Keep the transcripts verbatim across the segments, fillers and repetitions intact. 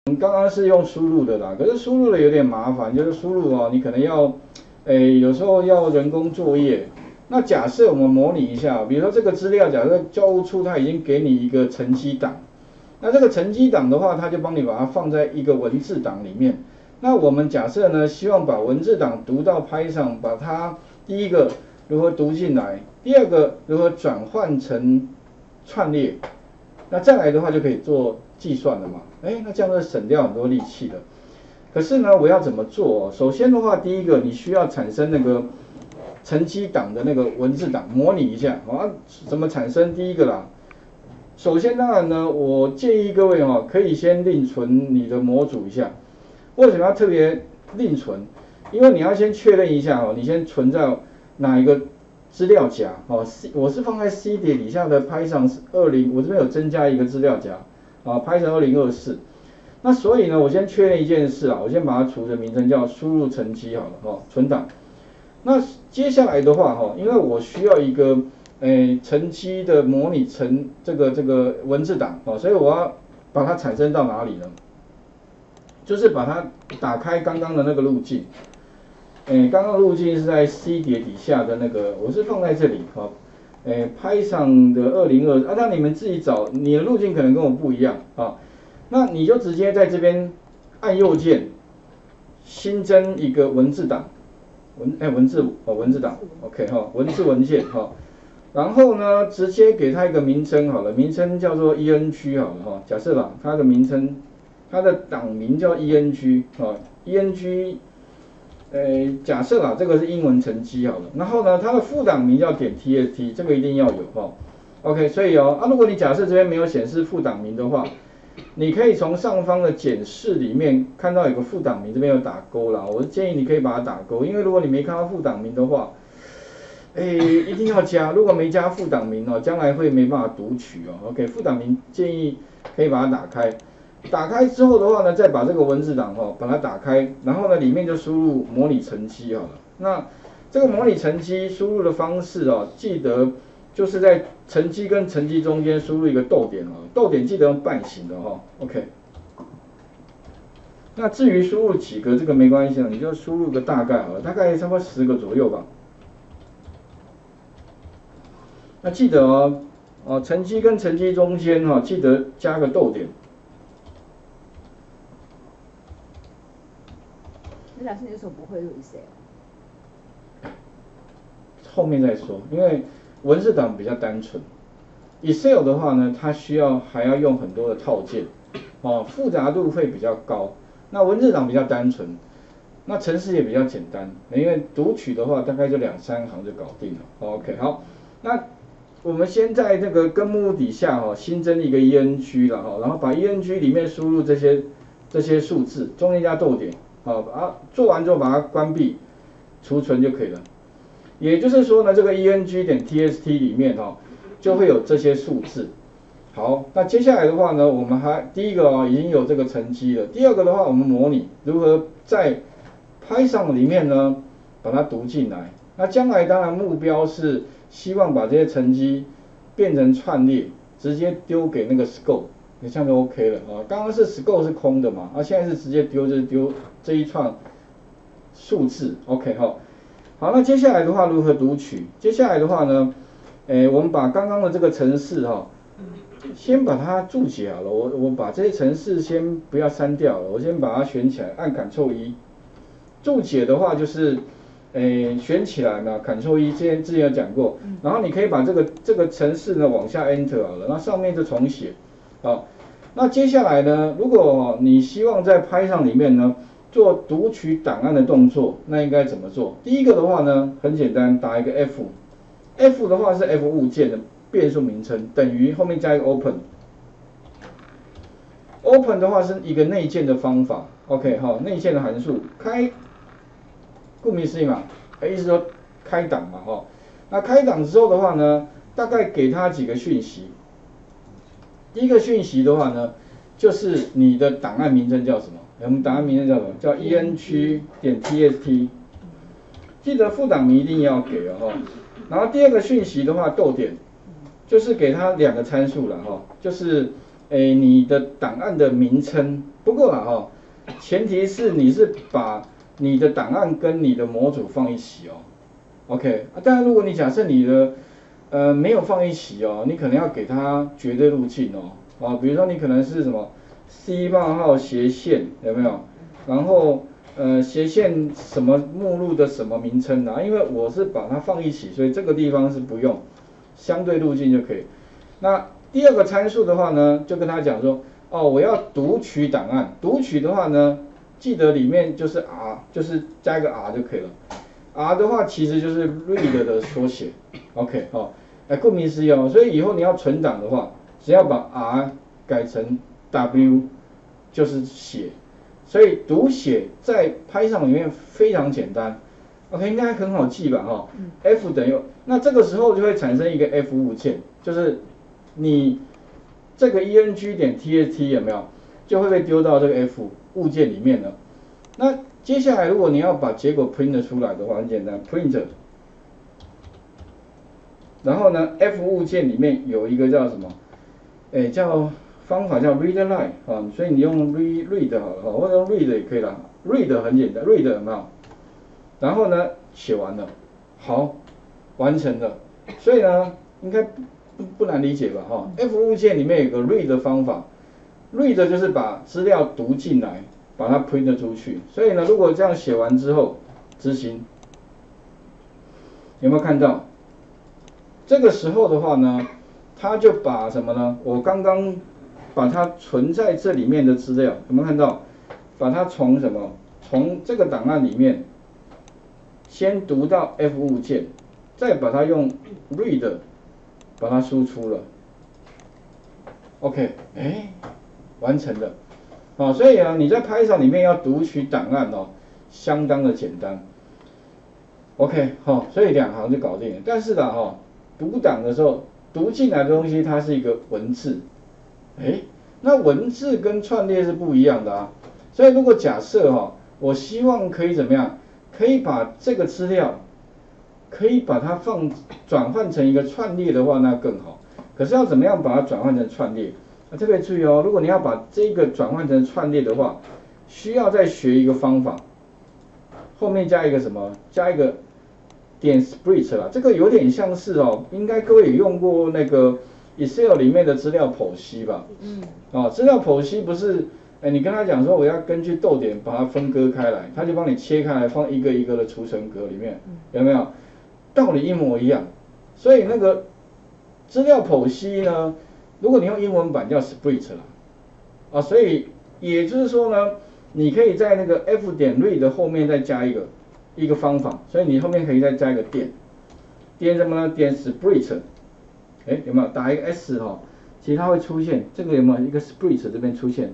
我们刚刚是用输入的啦，可是输入的有点麻烦，就是输入哦，你可能要，诶，有时候要人工作业。那假设我们模拟一下，比如说这个资料，假设教务处它已经给你一个成绩档，那这个成绩档的话，它就帮你把它放在一个文字档里面。那我们假设呢，希望把文字档读到 Python， 把它第一个如何读进来，第二个如何转换成串列，那再来的话就可以做计算了嘛。哎，那这样就省掉很多力气了。可是呢，我要怎么做？首先的话，第一个你需要产生那个成绩档的那个文字档，模拟一下啊，怎么产生？第一个啦，首先当然呢，我建议各位哈，可以先另存你的模组一下。为什么要特别另存？因为你要先确认一下哦，你先存在哪一个资料夹哦？我是放在 C 碟底下的 Python 二零，我这边有增加一个资料夹啊 ，Python 二零二四。那所以呢，我先确认一件事啊，我先把它储的名称叫输入成绩好了哈，存档。那接下来的话哈，因为我需要一个诶成绩的模拟成这个这个文字档哦，所以我要把它产生到哪里呢？就是把它打开刚刚的那个路径，诶，刚刚路径是在 C 碟底下的那个，我是放在这里哈，诶 ，Python 的二零二啊，那你们自己找，你的路径可能跟我不一样啊，那你就直接在这边按右键，新增一个文字档，文哎文字哦文字档 ，OK 哈，文字文件哈，然后呢，直接给它一个名称好了，名称叫做 E N G 好了哈，假设啦，它的名称。它的档名叫 E N G 啊 ，E N G， 呃，假设啦，这个是英文成绩好了，然后呢，它的副档名叫点 T S T， 这个一定要有哈 ，OK， 所以哦，啊，如果你假设这边没有显示副档名的话，你可以从上方的检视里面看到有个副档名，这边有打勾啦，我建议你可以把它打勾，因为如果你没看到副档名的话，哎，一定要加，如果没加副档名哦，将来会没办法读取哦 ，OK， 副档名建议可以把它打开。打开之后的话呢，再把这个文字档哦，把它打开，然后呢，里面就输入模拟成绩好了。那这个模拟成绩输入的方式哦，记得就是在成绩跟成绩中间输入一个逗点哦，逗点记得用半形的哈 ，OK。那至于输入几个这个没关系了，你就输入个大概好了，大概差不多十个左右吧。那记得哦，哦，成绩跟成绩中间哈、哦，记得加个逗点。 那老师，你为什么不会用 Excel？ 后面再说，因为文字档比较单纯 ，Excel 的话呢，它需要还要用很多的套件，哦，复杂度会比较高。那文字档比较单纯，那程式也比较简单，因为读取的话大概就两三行就搞定了。OK， 好，那我们先在这个根目录底下哈、哦，新增一个 E N G 了哈，然后把 E N G 里面输入这些这些数字，中间加逗点。好，啊，做完之后把它关闭，储存就可以了。也就是说呢，这个 E N G 点 T S T 里面哦，就会有这些数字。好，那接下来的话呢，我们还第一个哦已经有这个成绩了，第二个的话，我们模拟如何在 Python 里面呢把它读进来。那将来当然目标是希望把这些成绩变成串列，直接丢给那个 scope。你这样就 OK 了啊，刚刚是 scope 是空的嘛，啊现在是直接丢就是丢这一串数字 ，OK 哈。好，那接下来的话如何读取？接下来的话呢，诶，我们把刚刚的这个程式哈，先把它注解好了，我我把这些程式先不要删掉了，我先把它选起来，按 Ctrl 一。注解的话就是，诶，选起来呢 ，Ctrl 一，之前之前有讲过，然后你可以把这个这个程式呢往下 Enter 好了，那上面就重写。好，那接下来呢，如果你希望在 Python 里面呢做读取档案的动作，那应该怎么做？第一个的话呢，很简单，打一个 F，F 的话是 F 五 键的变数名称，等于后面加一个 Open。Open 的话是一个内建的方法 ，OK 好，内建的函数开，顾名思义嘛，意思说开档嘛哈。那开档之后的话呢，大概给它几个讯息。第一个讯息的话呢，就是你的档案名称叫什么？我们档案名称叫什么？叫 E N G 点 T S T。记得副档名一定要给哦。然后第二个讯息的话，逗点，就是给它两个参数了哈，就是诶你的档案的名称不过啦哈，前提是你是把你的档案跟你的模组放一起哦。OK， 啊，当然如果你假设你的呃没有放一起哦，你可能要给它绝对路径哦。啊，比如说你可能是什么 C 冒号斜线有没有？然后呃斜线什么目录的什么名称啊？因为我是把它放一起，所以这个地方是不用，相对路径就可以。那第二个参数的话呢，就跟他讲说，哦，我要读取档案，读取的话呢，记得里面就是 R， 就是加一个 R 就可以了。R 的话其实就是 read 的缩写 ，OK， 哦，哎，顾名思义哦，所以以后你要存档的话，只要把 R 改成 W， 就是写，所以读写在 Python 里面非常简单 ，OK， 应该很好记吧，哈、哦、，F 等于，那这个时候就会产生一个 F 物件，就是你这个 eng 点 txt 有没有，就会被丢到这个 F 物件里面了。那接下来如果你要把结果 print 出来的话，很简单 ，print， 然后呢 F 物件里面有一个叫什么？哎，叫方法叫 read line 啊，所以你用 read read 好了哈，或者用 read 也可以啦 ，read 很简单 ，read 有没有？然后呢，写完了，好，完成了，所以呢，应该不不不难理解吧哈 ？F 物件里面有个 read 的方法 ，read 就是把资料读进来，把它 print 出去。所以呢，如果这样写完之后执行，有没有看到？这个时候的话呢，它就把什么呢？我刚刚把它存在这里面的资料，有没有看到？把它从什么？从这个档案里面先读到 F 物件，再把它用 read 把它输出了。OK， 哎，完成了。好，所以啊，你在 Python 里面要读取档案哦，相当的简单。OK， 好，所以两行就搞定了。但是呢，哈，读档的时候，读进来的东西它是一个文字，哎，那文字跟串列是不一样的啊。所以如果假设哈，我希望可以怎么样，可以把这个资料，可以把它放转换成一个串列的话，那更好。可是要怎么样把它转换成串列？啊，特别注意哦，如果你要把这个转换成串列的话，需要再学一个方法，后面加一个什么？加一个点 split 啦，这个有点像是哦，应该各位也用过那个 Excel 里面的资料剖析吧？嗯。哦，资料剖析不是，哎，你跟他讲说我要根据逗点把它分割开来，他就帮你切开来放一个一个的储存格里面，有没有？道理一模一样。所以那个资料剖析呢，如果你用英文版叫 split 啦，啊，所以也就是说呢，你可以在那个 F 点 read 后面再加一个一个方法，所以你后面可以再加一个点，点什么呢？点 split， 哎，有没有打一个 S 哈、哦？其实它会出现这个有没有一个 split 这边出现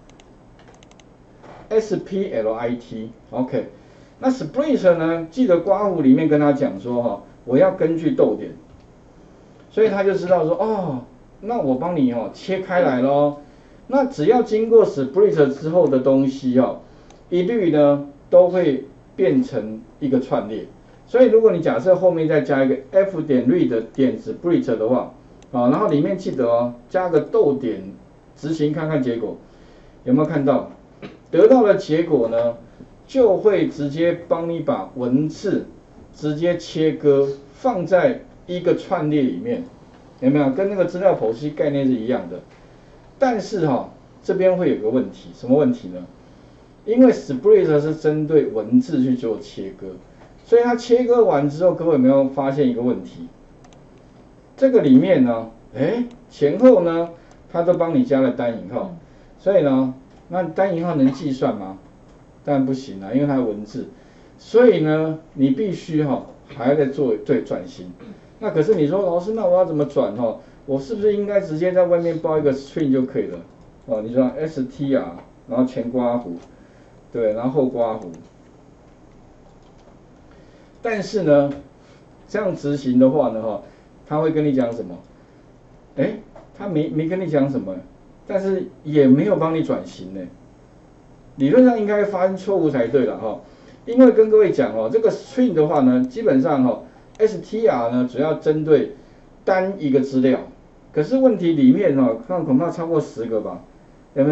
S P L I T，OK， 那 split 呢？记得括弧里面跟他讲说哈、哦，我要根据逗点，所以他就知道说哦，那我帮你哦切开来咯。那只要经过 split 之后的东西哦，一律呢都会变成一个串列。所以如果你假设后面再加一个 F 点 read 点 split 的话，啊，然后里面记得哦，加个逗点，执行看看结果，有没有看到？得到的结果呢，就会直接帮你把文字直接切割放在一个串列里面，有没有？跟那个资料剖析概念是一样的。但是哈、哦，这边会有个问题，什么问题呢？因为 split 是针对文字去做切割，所以它切割完之后，各位有没有发现一个问题？这个里面呢，哎，前后呢，它都帮你加了单引号，所以呢，那单引号能计算吗？当然不行啊，因为它是文字，所以呢，你必须哈、哦、还要再做对转型。那可是你说老师，那我要怎么转哈、哦？我是不是应该直接在外面包一个 string 就可以了？哦，你说 str， 然后前括弧，对，然后后括弧。但是呢，这样执行的话呢，哈，他会跟你讲什么？哎，他没没跟你讲什么，但是也没有帮你转型呢。理论上应该发生错误才对了哈，因为跟各位讲哦，这个 string 的话呢，基本上哈 str 呢主要针对单一个资料。可是问题里面哦，看恐怕超过十个吧，有没有？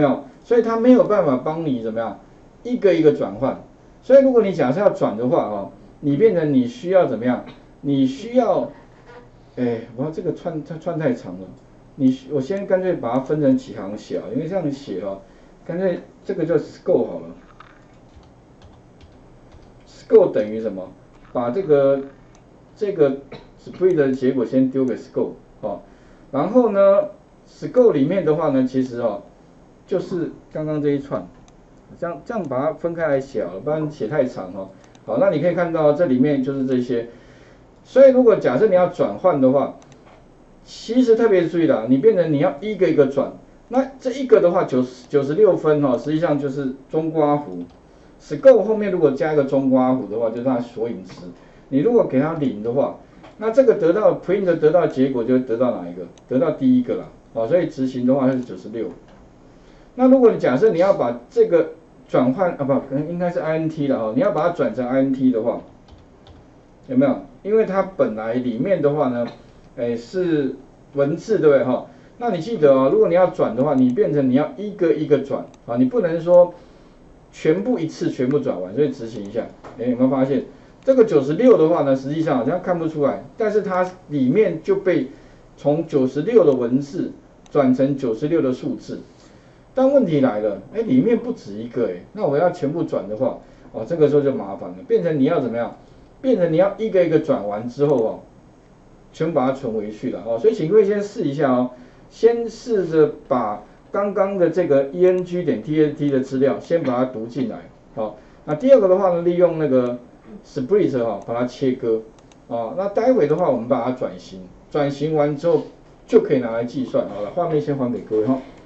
所以它没有办法帮你怎么样一个一个转换。所以如果你假设要转的话哦，你变成你需要怎么样？你需要，哎，我这个串它串太长了，你我先干脆把它分成几行写，因为这样写哦，干脆这个就 scope 好了。scope 等于什么？把这个这个 split 的结果先丢给 scope 哦，然后呢 scope 里面的话呢，其实哦就是刚刚这一串，这样这样把它分开来写了，不然写太长哦。好，那你可以看到这里面就是这些，所以如果假设你要转换的话，其实特别注意的，你变成你要一个一个转，那这一个的话九十九十六分哦，实际上就是中刮弧。scope 后面如果加一个中刮弧的话，就是它索引值。你如果给它零的话，那这个得到 print 得到结果就会得到哪一个？得到第一个啦，哦，所以执行的话是九十六。那如果你假设你要把这个转换啊不，可能应该是 int 了哦，你要把它转成 int 的话，有没有？因为它本来里面的话呢，哎是文字对不对哈？那你记得哦，如果你要转的话，你变成你要一个一个转啊，你不能说全部一次全部转完，所以执行一下，哎有没有发现？这个九十六的话呢，实际上好像看不出来，但是它里面就被从九十六的文字转成九十六的数字。但问题来了，哎，里面不止一个哎，那我要全部转的话，哦，这个时候就麻烦了，变成你要怎么样？变成你要一个一个转完之后哦，全部把它存回去了哦。所以请各位先试一下哦，先试着把刚刚的这个 eng 点 txt 的资料先把它读进来，好，那第二个的话呢，利用那个 split 哈、哦、把它切割，哦，那待会的话我们把它转型，转型完之后就可以拿来计算。好了，画面先还给各位哈、哦。